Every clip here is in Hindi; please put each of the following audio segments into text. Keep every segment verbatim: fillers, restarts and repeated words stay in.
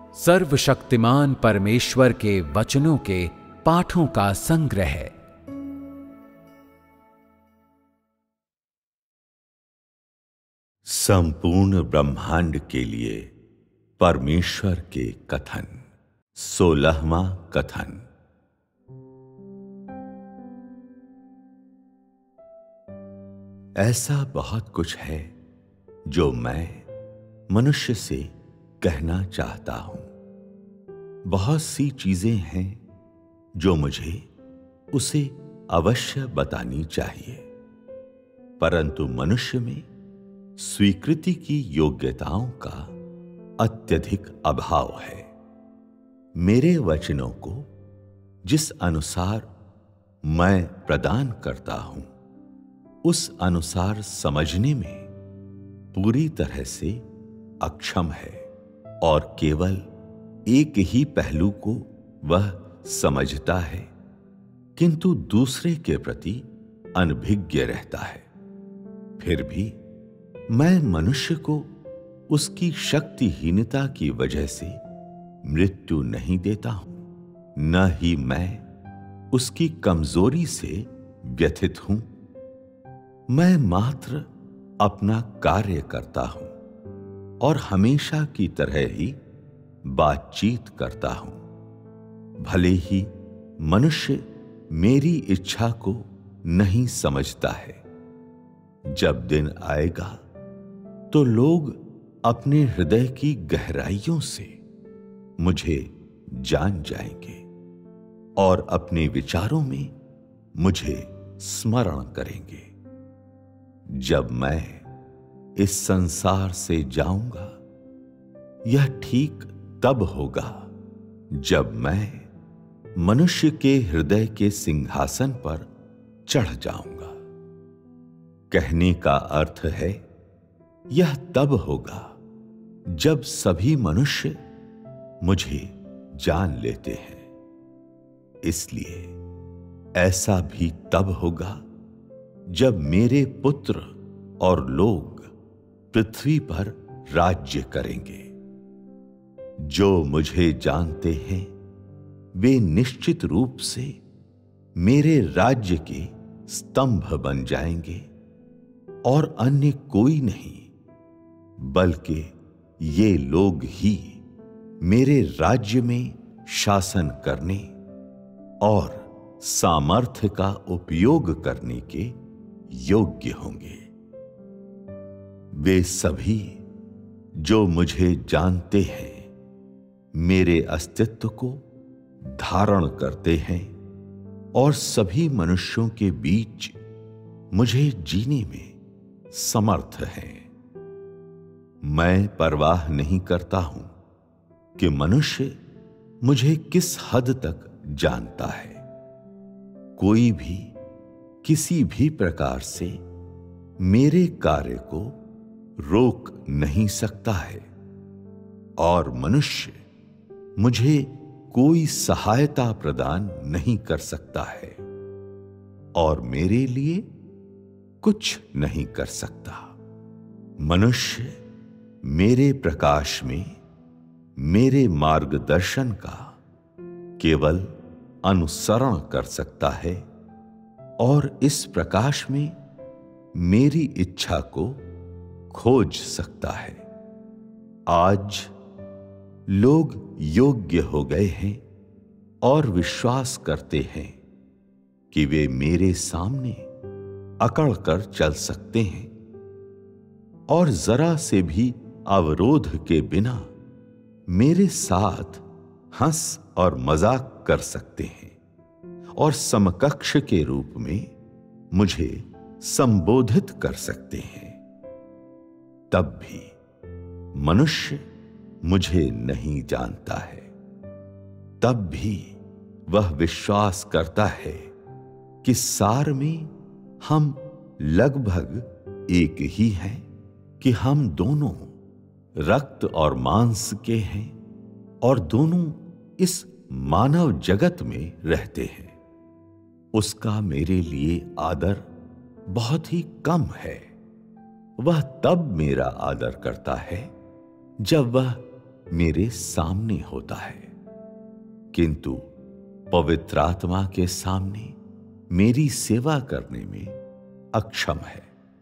सर्वशक्तिमान परमेश्वर के वचनों के पाठों का संग्रह है। संपूर्ण ब्रह्मांड के लिए परमेश्वर के कथन। सोलहवां कथन। ऐसा बहुत कुछ है जो मैं मनुष्य से कहना चाहता हूं। बहुत सी चीजें हैं जो मुझे उसे अवश्य बतानी चाहिए, परंतु मनुष्य में स्वीकृति की योग्यताओं का अत्यधिक अभाव है। मेरे वचनों को जिस अनुसार मैं प्रदान करता हूं, उस अनुसार समझने में पूरी तरह से अक्षम है और केवल एक ही पहलू को वह समझता है, किंतु दूसरे के प्रति अनभिज्ञ रहता है। फिर भी मैं मनुष्य को उसकी शक्तिहीनता की वजह से मृत्यु नहीं देता हूं, न ही मैं उसकी कमजोरी से व्यथित हूं। मैं मात्र अपना कार्य करता हूं और हमेशा की तरह ही बातचीत करता हूं। भले ही मनुष्य मेरी इच्छा को नहीं समझता है। जब दिन आएगा तो लोग अपने हृदय की गहराइयों से मुझे जान जाएंगे और अपने विचारों में मुझे स्मरण करेंगे। जब मैं इस संसार से जाऊंगा, यह ठीक तब होगा जब मैं मनुष्य के हृदय के सिंहासन पर चढ़ जाऊंगा। कहने का अर्थ है, यह तब होगा जब सभी मनुष्य मुझे जान लेते हैं। इसलिए ऐसा भी तब होगा जब मेरे पुत्र और लोग पृथ्वी पर राज्य करेंगे। जो मुझे जानते हैं वे निश्चित रूप से मेरे राज्य के स्तंभ बन जाएंगे और अन्य कोई नहीं, बल्कि ये लोग ही मेरे राज्य में शासन करने और सामर्थ्य का उपयोग करने के योग्य होंगे। वे सभी जो मुझे जानते हैं मेरे अस्तित्व को धारण करते हैं और सभी मनुष्यों के बीच मुझे जीने में समर्थ हैं। मैं परवाह नहीं करता हूं कि मनुष्य मुझे किस हद तक जानता है। कोई भी किसी भी प्रकार से मेरे कार्य को रोक नहीं सकता है और मनुष्य मुझे कोई सहायता प्रदान नहीं कर सकता है और मेरे लिए कुछ नहीं कर सकता। मनुष्य मेरे प्रकाश में मेरे मार्गदर्शन का केवल अनुसरण कर सकता है और इस प्रकाश में मेरी इच्छा को खोज सकता है। आज लोग योग्य हो गए हैं और विश्वास करते हैं कि वे मेरे सामने अकड़ कर चल सकते हैं और जरा से भी अवरोध के बिना मेरे साथ हंस और मजाक कर सकते हैं और समकक्ष के रूप में मुझे संबोधित कर सकते हैं। तब भी मनुष्य मुझे नहीं जानता है। तब भी वह विश्वास करता है कि सार में हम लगभग एक ही हैं, कि हम दोनों रक्त और मांस के हैं और दोनों इस मानव जगत में रहते हैं। उसका मेरे लिए आदर बहुत ही कम है। वह तब मेरा आदर करता है जब वह मेरे सामने होता है, किंतु पवित्र आत्मा के सामने मेरी सेवा करने में अक्षम है।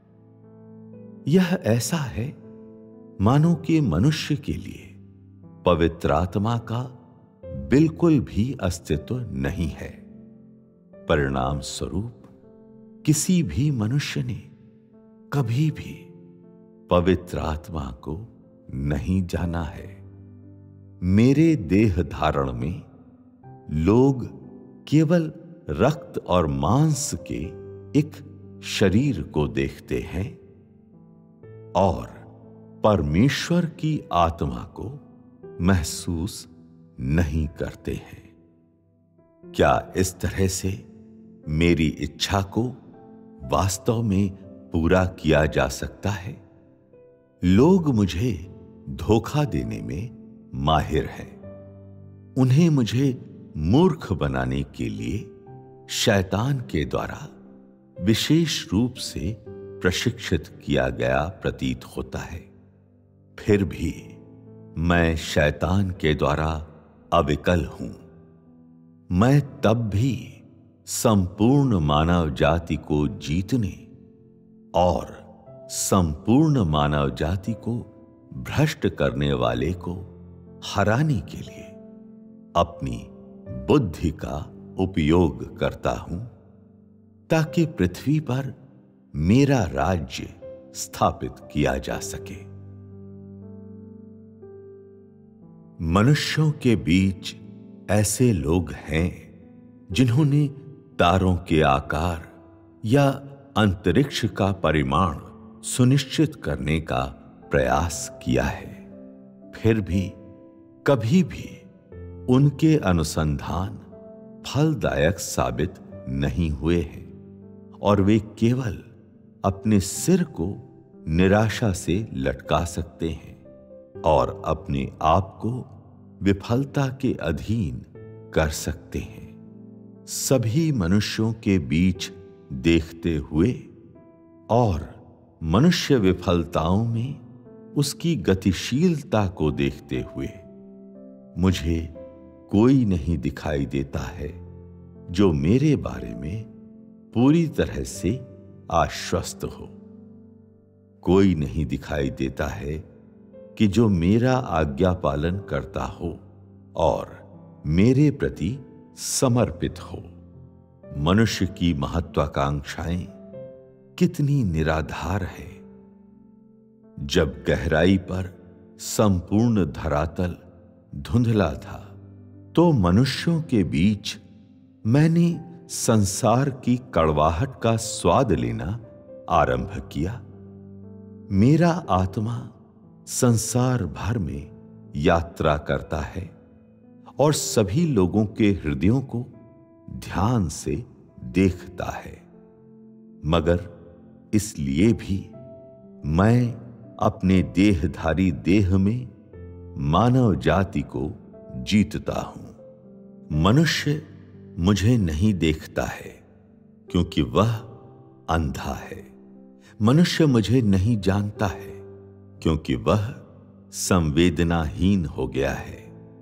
यह ऐसा है मानो कि मनुष्य के लिए पवित्र आत्मा का बिल्कुल भी अस्तित्व नहीं है। परिणाम स्वरूप किसी भी मनुष्य ने कभी भी पवित्र आत्मा को नहीं जाना है। मेरे देह धारण में लोग केवल रक्त और मांस के एक शरीर को देखते हैं और परमेश्वर की आत्मा को महसूस नहीं करते हैं। क्या इस तरह से मेरी इच्छा को वास्तव में पूरा किया जा सकता है? लोग मुझे धोखा देने में माहिर हैं। उन्हें मुझे मूर्ख बनाने के लिए शैतान के द्वारा विशेष रूप से प्रशिक्षित किया गया प्रतीत होता है। फिर भी मैं शैतान के द्वारा अविकल हूं। मैं तब भी संपूर्ण मानव जाति को जीतने और संपूर्ण मानव जाति को भ्रष्ट करने वाले को हराने के लिए अपनी बुद्धि का उपयोग करता हूं, ताकि पृथ्वी पर मेरा राज्य स्थापित किया जा सके। मनुष्यों के बीच ऐसे लोग हैं जिन्होंने तारों के आकार या अंतरिक्ष का परिमाण सुनिश्चित करने का प्रयास किया है, फिर भी कभी भी उनके अनुसंधान फलदायक साबित नहीं हुए हैं और वे केवल अपने सिर को निराशा से लटका सकते हैं और अपने आप को विफलता के अधीन कर सकते हैं। सभी मनुष्यों के बीच देखते हुए और मनुष्य विफलताओं में उसकी गतिशीलता को देखते हुए मुझे कोई नहीं दिखाई देता है जो मेरे बारे में पूरी तरह से आश्वस्त हो। कोई नहीं दिखाई देता है कि जो मेरा आज्ञा पालन करता हो और मेरे प्रति समर्पित हो। मनुष्य की महत्वाकांक्षाएं कितनी निराधार है। जब गहराई पर संपूर्ण धरातल धुंधला था, तो मनुष्यों के बीच मैंने संसार की कड़वाहट का स्वाद लेना आरंभ किया। मेरा आत्मा संसार भर में यात्रा करता है और सभी लोगों के हृदयों को ध्यान से देखता है, मगर इसलिए भी मैं अपने देहधारी देह में मानव जाति को जीतता हूं। मनुष्य मुझे नहीं देखता है क्योंकि वह अंधा है। मनुष्य मुझे नहीं जानता है क्योंकि वह संवेदनाहीन हो गया है।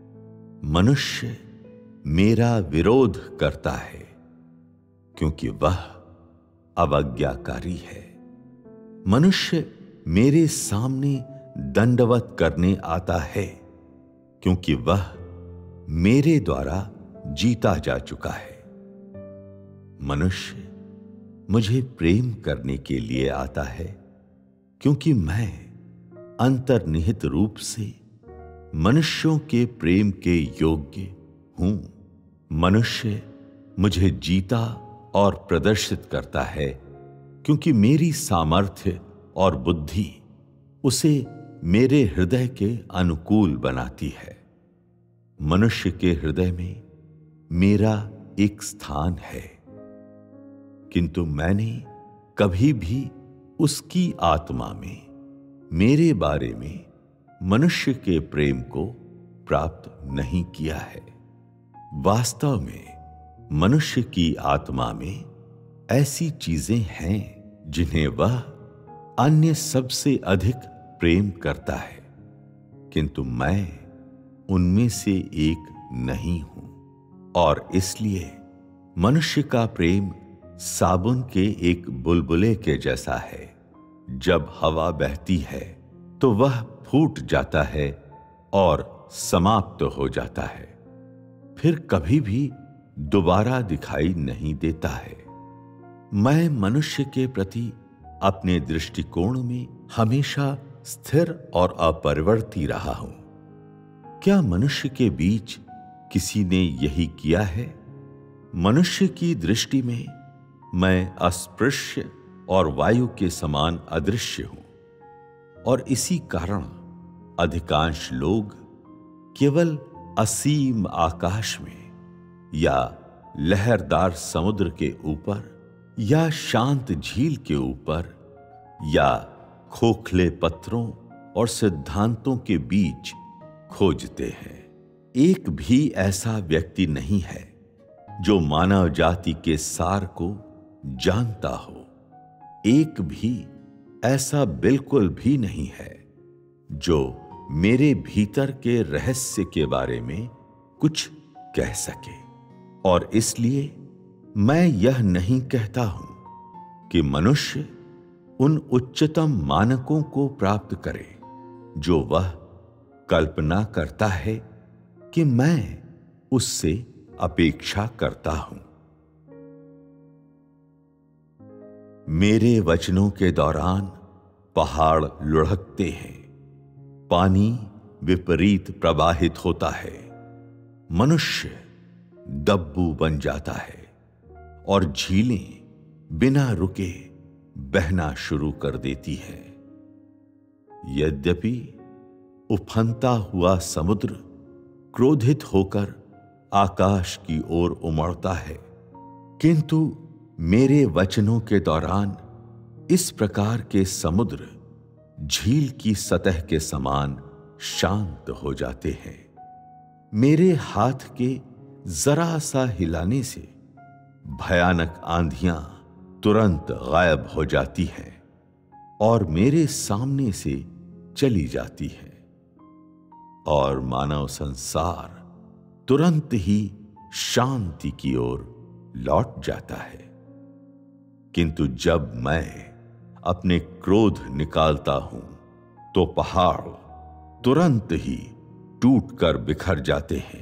मनुष्य मेरा विरोध करता है क्योंकि वह अवज्ञाकारी है। मनुष्य मेरे सामने दंडवत करने आता है क्योंकि वह मेरे द्वारा जीता जा चुका है। मनुष्य मुझे प्रेम करने के लिए आता है क्योंकि मैं अंतर्निहित रूप से मनुष्यों के प्रेम के योग्य हूं। मनुष्य मुझे जीता और प्रदर्शित करता है क्योंकि मेरी सामर्थ्य और बुद्धि उसे मेरे हृदय के अनुकूल बनाती है। मनुष्य के हृदय में मेरा एक स्थान है, किंतु मैंने कभी भी उसकी आत्मा में मेरे बारे में मनुष्य के प्रेम को प्राप्त नहीं किया है। वास्तव में मनुष्य की आत्मा में ऐसी चीजें हैं जिन्हें वह अन्य सबसे अधिक प्रेम करता है, किंतु मैं उनमें से एक नहीं हूं। और इसलिए मनुष्य का प्रेम साबुन के एक बुलबुले के जैसा है। जब हवा बहती है तो वह फूट जाता है और समाप्त हो जाता है, फिर कभी भी दोबारा दिखाई नहीं देता है। मैं मनुष्य के प्रति अपने दृष्टिकोण में हमेशा स्थिर और अपरिवर्ती रहा हूं। क्या मनुष्य के बीच किसी ने यही किया है? मनुष्य की दृष्टि में मैं अस्पृश्य और वायु के समान अदृश्य हूं, और इसी कारण अधिकांश लोग केवल असीम आकाश में या लहरदार समुद्र के ऊपर या शांत झील के ऊपर या खोखले पत्थरों और सिद्धांतों के बीच खोजते हैं। एक भी ऐसा व्यक्ति नहीं है जो मानव जाति के सार को जानता हो। एक भी ऐसा बिल्कुल भी नहीं है जो मेरे भीतर के रहस्य के बारे में कुछ कह सके। और इसलिए मैं यह नहीं कहता हूं कि मनुष्य उन उच्चतम मानकों को प्राप्त करे जो वह कल्पना करता है कि मैं उससे अपेक्षा करता हूं। मेरे वचनों के दौरान पहाड़ लुढ़कते हैं, पानी विपरीत प्रवाहित होता है, मनुष्य दब्बू बन जाता है और झीलें बिना रुके बहना शुरू कर देती है। यद्यपि उफनता हुआ समुद्र क्रोधित होकर आकाश की ओर उमड़ता है, किंतु मेरे वचनों के दौरान इस प्रकार के समुद्र झील की सतह के समान शांत हो जाते हैं। मेरे हाथ के जरा सा हिलाने से भयानक आंधियां तुरंत गायब हो जाती हैं और मेरे सामने से चली जाती है, और मानव संसार तुरंत ही शांति की ओर लौट जाता है। किंतु जब मैं अपने क्रोध निकालता हूं तो पहाड़ तुरंत ही टूटकर बिखर जाते हैं,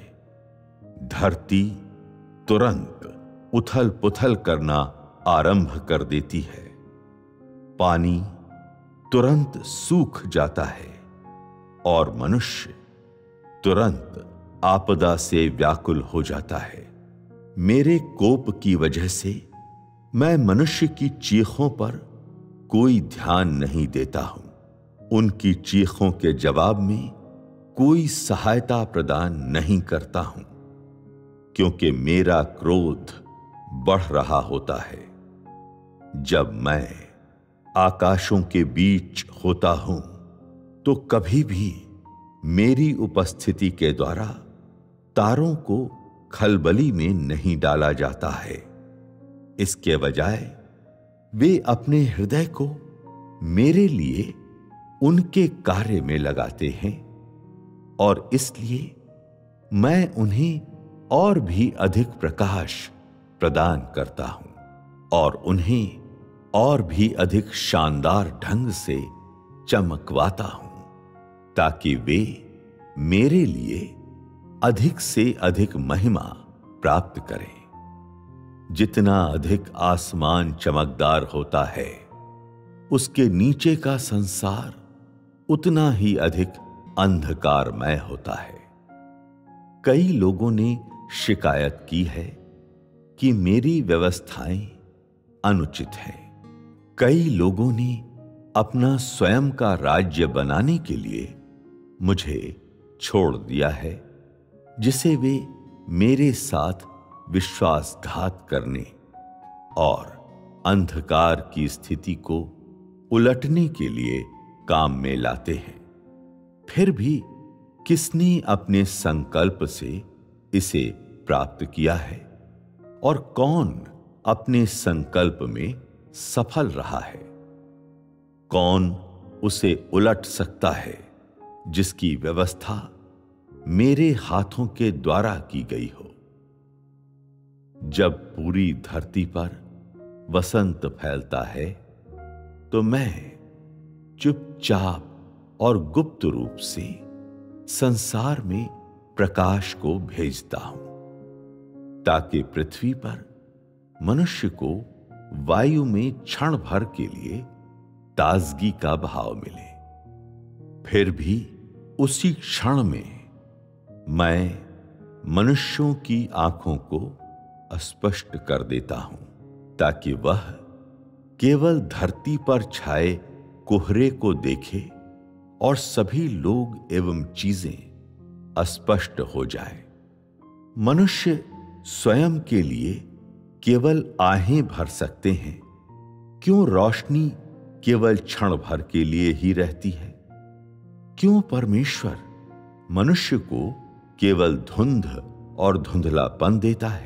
धरती तुरंत उथल पुथल करना आरंभ कर देती है, पानी तुरंत सूख जाता है और मनुष्य तुरंत आपदा से व्याकुल हो जाता है। मेरे कोप की वजह से मैं मनुष्य की चीखों पर कोई ध्यान नहीं देता हूं। उनकी चीखों के जवाब में कोई सहायता प्रदान नहीं करता हूं, क्योंकि मेरा क्रोध बढ़ रहा होता है। जब मैं आकाशों के बीच होता हूं तो कभी भी मेरी उपस्थिति के द्वारा तारों को खलबली में नहीं डाला जाता है। इसके बजाय वे अपने हृदय को मेरे लिए उनके कार्य में लगाते हैं, और इसलिए मैं उन्हें और भी अधिक प्रकाश प्रदान करता हूं और उन्हें और भी अधिक शानदार ढंग से चमकवाता हूं, ताकि वे मेरे लिए अधिक से अधिक महिमा प्राप्त करें। जितना अधिक आसमान चमकदार होता है, उसके नीचे का संसार उतना ही अधिक अंधकारमय होता है। कई लोगों ने शिकायत की है कि मेरी व्यवस्थाएं अनुचित हैं। कई लोगों ने अपना स्वयं का राज्य बनाने के लिए मुझे छोड़ दिया है, जिसे वे मेरे साथ विश्वासघात करने और अंधकार की स्थिति को उलटने के लिए काम में लाते हैं। फिर भी किसने अपने संकल्प से इसे प्राप्त किया है, और कौन अपने संकल्प में सफल रहा है? कौन उसे उलट सकता है जिसकी व्यवस्था मेरे हाथों के द्वारा की गई हो। जब पूरी धरती पर वसंत फैलता है तो मैं चुपचाप और गुप्त रूप से संसार में प्रकाश को भेजता हूं, ताकि पृथ्वी पर मनुष्य को वायु में क्षण भर के लिए ताजगी का भाव मिले। फिर भी उसी क्षण में मैं मनुष्यों की आंखों को स्पष्ट कर देता हूं, ताकि वह केवल धरती पर छाए कोहरे को देखे और सभी लोग एवं चीजें स्पष्ट हो जाए। मनुष्य स्वयं के लिए केवल आहें भर सकते हैं, क्यों रोशनी केवल क्षण भर के लिए ही रहती है? क्यों परमेश्वर मनुष्य को केवल धुंध और धुंधलापन देता है?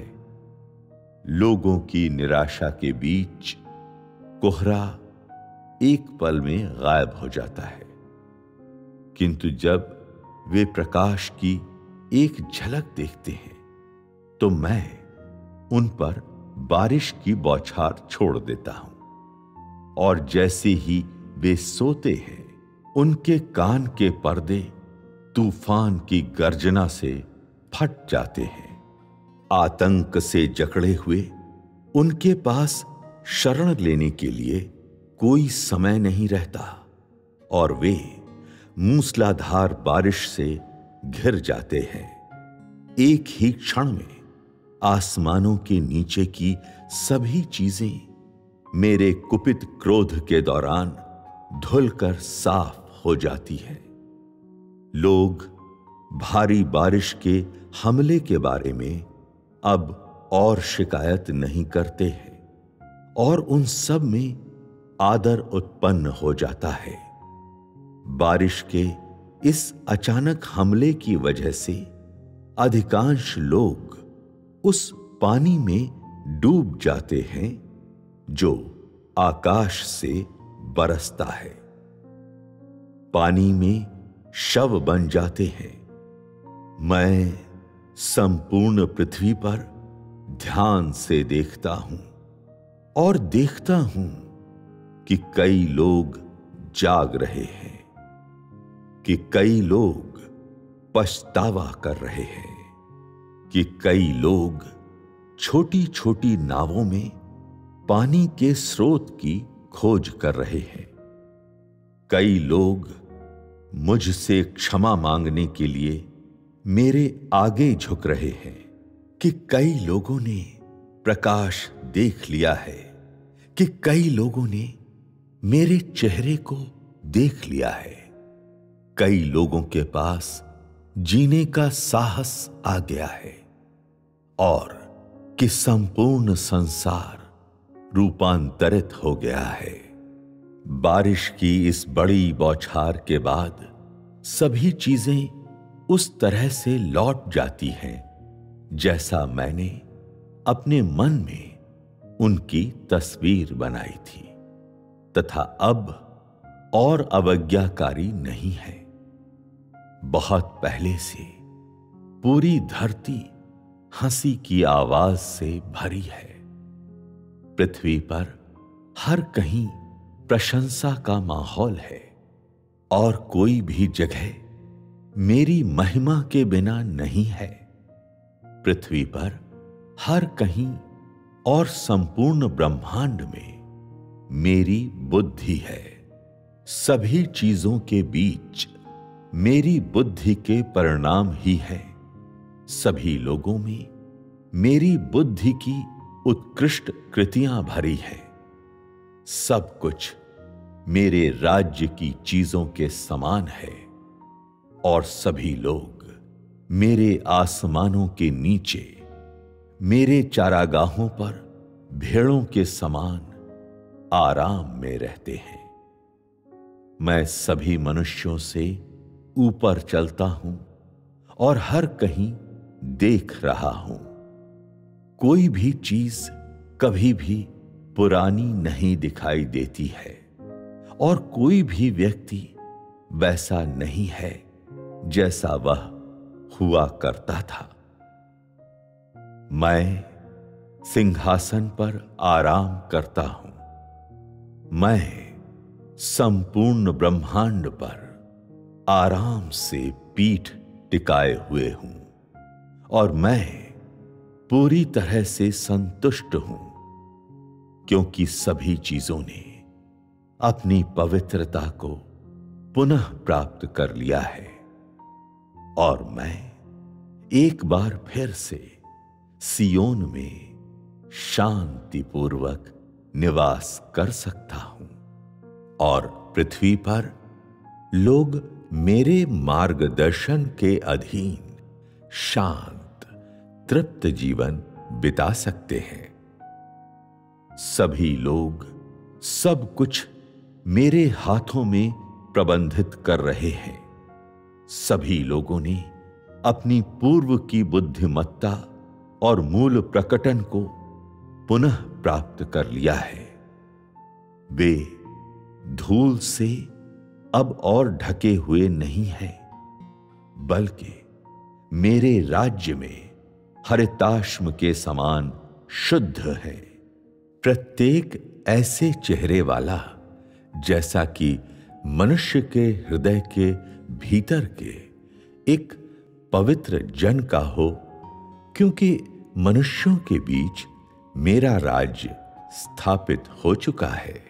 लोगों की निराशा के बीच कोहरा एक पल में गायब हो जाता है, किंतु जब वे प्रकाश की एक झलक देखते हैं तो मैं उन पर बारिश की बौछार छोड़ देता हूं, और जैसे ही वे सोते हैं उनके कान के पर्दे तूफान की गर्जना से फट जाते हैं। आतंक से जकड़े हुए उनके पास शरण लेने के लिए कोई समय नहीं रहता, और वे मूसलाधार बारिश से घिर जाते हैं। एक ही क्षण में आसमानों के नीचे की सभी चीजें मेरे कुपित क्रोध के दौरान धुलकर साफ हो जाती है। लोग भारी बारिश के हमले के बारे में अब और शिकायत नहीं करते हैं, और उन सब में आदर उत्पन्न हो जाता है। बारिश के इस अचानक हमले की वजह से अधिकांश लोग उस पानी में डूब जाते हैं जो आकाश से बरसता है। पानी में शव बन जाते हैं। मैं संपूर्ण पृथ्वी पर ध्यान से देखता हूं और देखता हूं कि कई लोग जाग रहे हैं, कि कई लोग पछतावा कर रहे हैं, कि कई लोग छोटी छोटी नावों में पानी के स्रोत की खोज कर रहे हैं। कई लोग मुझसे क्षमा मांगने के लिए मेरे आगे झुक रहे हैं, कि कई लोगों ने प्रकाश देख लिया है, कि कई लोगों ने मेरे चेहरे को देख लिया है। कई लोगों के पास जीने का साहस आ गया है, और कि संपूर्ण संसार रूपांतरित हो गया है। बारिश की इस बड़ी बौछार के बाद सभी चीजें उस तरह से लौट जाती हैं जैसा मैंने अपने मन में उनकी तस्वीर बनाई थी, तथा अब और अवज्ञाकारी नहीं है। बहुत पहले से पूरी धरती हंसी की आवाज से भरी है। पृथ्वी पर हर कहीं प्रशंसा का माहौल है, और कोई भी जगह मेरी महिमा के बिना नहीं है। पृथ्वी पर हर कहीं और संपूर्ण ब्रह्मांड में मेरी बुद्धि है। सभी चीजों के बीच मेरी बुद्धि के परिणाम ही है। सभी लोगों में मेरी बुद्धि की उत्कृष्ट कृतियां भरी है। सब कुछ मेरे राज्य की चीजों के समान है, और सभी लोग मेरे आसमानों के नीचे मेरे चारागाहों पर भेड़ों के समान आराम में रहते हैं। मैं सभी मनुष्यों से ऊपर चलता हूं और हर कहीं देख रहा हूं। कोई भी चीज कभी भी पुरानी नहीं दिखाई देती है, और कोई भी व्यक्ति वैसा नहीं है जैसा वह हुआ करता था। मैं सिंहासन पर आराम करता हूं। मैं संपूर्ण ब्रह्मांड पर आराम से पीठ टिकाए हुए हूं और मैं पूरी तरह से संतुष्ट हूं, क्योंकि सभी चीजों ने अपनी पवित्रता को पुनः प्राप्त कर लिया है और मैं एक बार फिर से सियोन में शांतिपूर्वक निवास कर सकता हूं और पृथ्वी पर लोग मेरे मार्गदर्शन के अधीन शांत तृप्त जीवन बिता सकते हैं। सभी लोग सब कुछ मेरे हाथों में प्रबंधित कर रहे हैं। सभी लोगों ने अपनी पूर्व की बुद्धिमत्ता और मूल प्रकटन को पुनः प्राप्त कर लिया है। वे धूल से अब और ढके हुए नहीं हैं, बल्कि मेरे राज्य में हरिताश्म के समान शुद्ध है। प्रत्येक ऐसे चेहरे वाला जैसा कि मनुष्य के हृदय के भीतर के एक पवित्र जन का हो, क्योंकि मनुष्यों के बीच मेरा राज्य स्थापित हो चुका है।